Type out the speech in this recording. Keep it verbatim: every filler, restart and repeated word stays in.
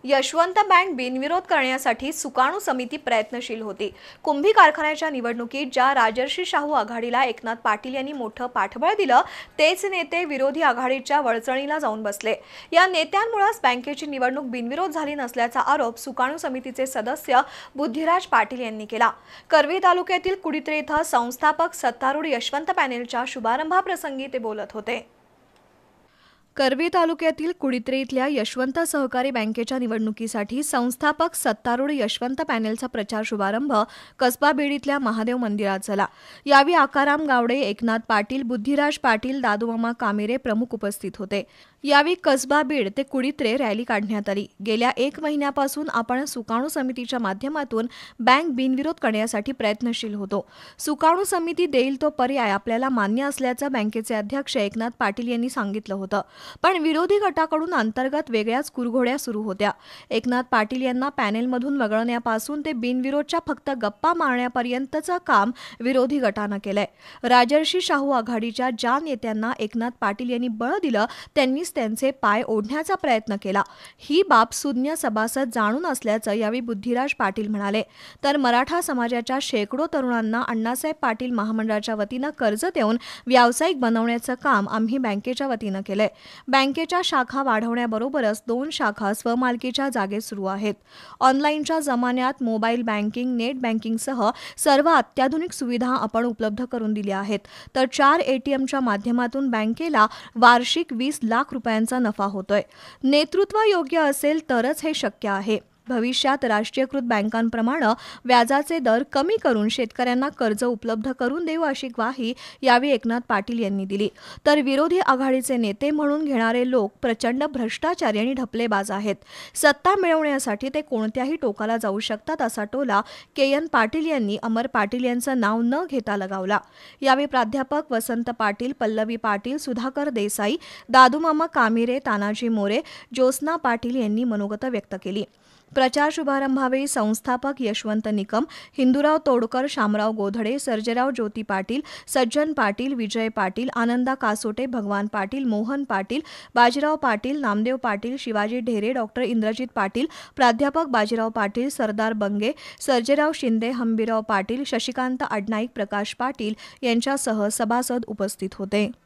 Yashwant bank बिनविरोध करण्यासाठी सुकाणू समिती प्रयत्नशील होती। कुंभी कारखान्याच्या निवडणुकीत ज्या राजर्षी शाहू आघाडीला एकनाथ पाटील यांनी मोठं पाठबळ दिलं, तेच नेते विरोधी आघाडीच्या वळचणीला जाऊन बसले। या नेत्यांमुळेच बँकेची निवडणूक बिनविरोध झाली नसल्याचा आरोप सुकाणू समितीचे सदस्य बुद्धिराज पाटील यांनी केला। करवी तालुक्यातील कुडित्रे इथं संस्थापक सत्तारूढ यशवंत पॅनेलच्या शुभारंभाप्रसंगी ते बोलत होते। करवी तालुक्यातील कुडित्रे इथल्या यशवंत सहकारी बँकेच्या निवडणुकीसाठी संस्थापक सत्तारूढ यशवंत पॅनेलचा प्रचार शुभारंभ कसबा बीड इथल्या महादेव मंदिरात झाला। यावेळी आकाराम गावडे, एकनाथ पाटील, बुद्धिराज पाटील, दादूमामा कामेरे प्रमुख उपस्थित होते। यावेळी कसबा बीड ते कुडित्रे रॅली काढण्यात आली। गेल्या एक महिन्यापासून आपण सुकाणू समितीच्या माध्यमातून बँक बिनविरोध करण्यासाठी प्रयत्नशील होतो। सुकाणू समिती देईल तो पर्याय आपल्याला मान्य असल्याचं बँकेचे अध्यक्ष एकनाथ पाटील यांनी सांगितलं होतं, पण विरोधी गटाकडून अंतर्गत वेगळ्याच कुरघोड्या सुरू होत्या। एकनाथ पाटील यांना पॅनेलमधून वगळण्यापासून ते बिनविरोधच्या फक्त गप्पा मारण्यापर्यंतचं काम विरोधी गटानं केलंय। राजर्षी शाहू आघाडीच्या ज्या नेत्यांना एकनाथ पाटील यांनी बळ दिलं, त्यांनीच त्यांचे पाय ओढण्याचा प्रयत्न केला। ही बाब सुज्ञ सभासद जाणून असल्याचं यावेळी बुद्धिराज पाटील म्हणाले। तर मराठा समाजाच्या शेकडो तरुणांना अण्णासाहेब पाटील महामंडळाच्या वतीनं कर्ज देऊन व्यावसायिक बनवण्याचं काम आम्ही बँकेच्या वतीनं केलंय। बँकेच्या शाखा वाढवण्याबरोबरच दोन शाखा स्वमालकीच्या जागेत सुरू आहेत। ऑनलाईनच्या जमान्यात मोबाईल बँकिंग, नेट बँकिंगसह सर्व अत्याधुनिक सुविधा आपण उपलब्ध करून दिल्या आहेत। तर चार एटीएमच्या माध्यमातून बँकेला वार्षिक वीस लाख रुपयांचा नफा होतोय। नेतृत्व योग्य असेल तरच हे शक्य आहे। भविष्यात राष्ट्रीयकृत बँकांप्रमाणे व्याजाचे दर कमी करून शेतकऱ्यांना कर्ज उपलब्ध करून देऊ अशी ग्वाही यावेळी एकनाथ पाटील यांनी दिली। तर विरोधी आघाडीचे नेते म्हणून घेणारे लोक प्रचंड भ्रष्टाचारी आणि ढपलेबाज आहेत। सत्ता मिळवण्यासाठी ते कोणत्याही टोकाला जाऊ शकतात असा टोला के एन पाटील यांनी अमर पाटील यांचं नाव न घेता लगावला। यावेळी प्राध्यापक वसंत पाटील, पल्लवी पाटील, सुधाकर देसाई, दादूमामा कामेरे, तानाजी मोरे, ज्योत्स्ना पाटील यांनी मनोगत व्यक्त केली। प्रचार शुभारंभावेळी संस्थापक यशवंत निकम, हिंदूराव तोडकर, शामराव गोधडे, सर्जेराव ज्योती पाटील, सज्जन पाटील, विजय पाटील, आनंदा कासोटे, भगवान पाटील, मोहन पाटील, बाजीराव पाटील, नामदेव पाटील, शिवाजी ढेरे, डॉक्टर इंद्रजित पाटील, प्राध्यापक बाजीराव पाटील, सरदार बंगे, सर्जेराव शिंदे, हंबीराव पाटील, शशिकांत अडनाईक, प्रकाश पाटील यांच्यासह सभासद उपस्थित होते।